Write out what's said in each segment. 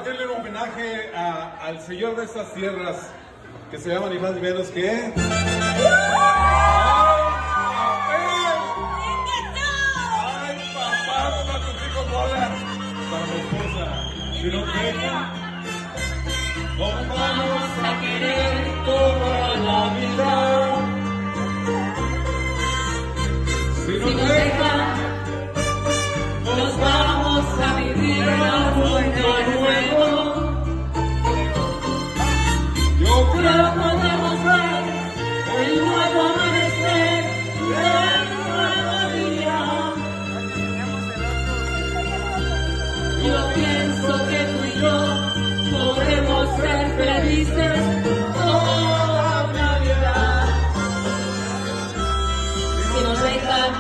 rendirle un homenaje al señor de estas tierras, que se llama ni más ni menos que... ¡Ay, papá! Para tus hijos, bola. Para mi esposa. Si nos dejan, nos vamos a querer toda la vida. Si nos dejan, nos vamos a vivir un mundo nuevo. yo Pero podemos ver el nuevo amanecer del nuevo día. Yo pienso que tú y yo podemos ser felices toda una vida. Si nos dejan,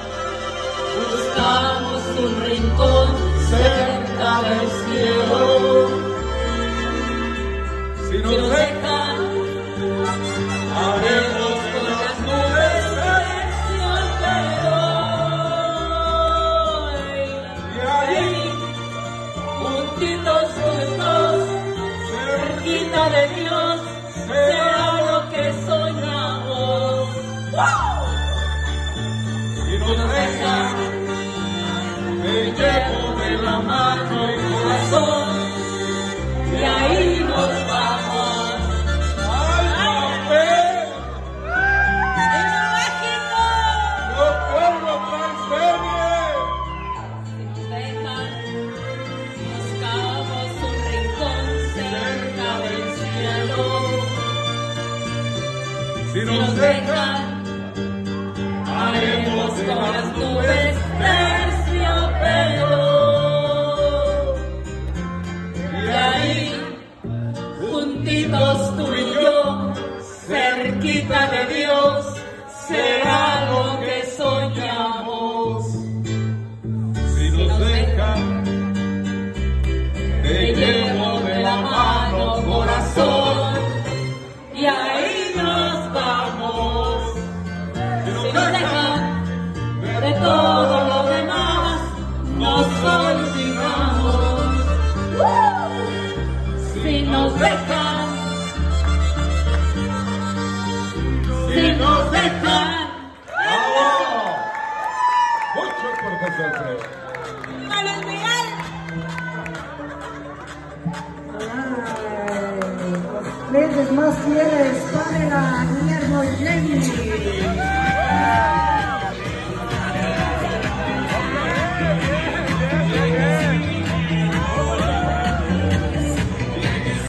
buscamos un rincón cerca del cielo. Si nos dejan, haremos con las nubes y ahí, juntitos juntos, cerquita de Dios, será lo que soñamos. si nos dejan, te llevo de la mano y corazón, Y ahí nos vamos. ¡ay, papel! ¡Yo pueblo transferie! Si nos dejan, buscamos un rincón cerca del cielo. Si Si nos nos dejan, dejan, haremos con las nubes terciopelo. Y ahí, juntitos tú y yo, cerquita de Dios, será lo que soñamos. si nos dejan, te llevo de la mano, corazón. Y ahí nos vamos. Si Si nos nos dejan, dejan, de todo lo demás nos olvidamos. Si nos dejan, si nos dejan, ¡bravo! Mucho profesor Fred. ¡Malos Real! Los clientes más fieles, Pamela, Guillermo y Jenny.